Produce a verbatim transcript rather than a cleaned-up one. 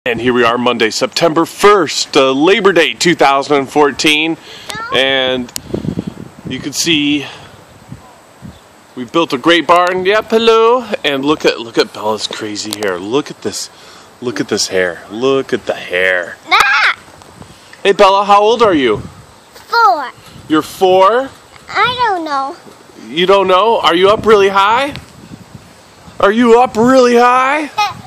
And here we are, Monday, September first, uh, Labor Day two thousand fourteen, and you can see we built a great barn. Yep, hello. And look at look at Bella's crazy hair. Look at this. Look at this hair. Look at the hair. Ah! Hey Bella, how old are you? Four. You're four? I don't know. You don't know? Are you up really high? Are you up really high?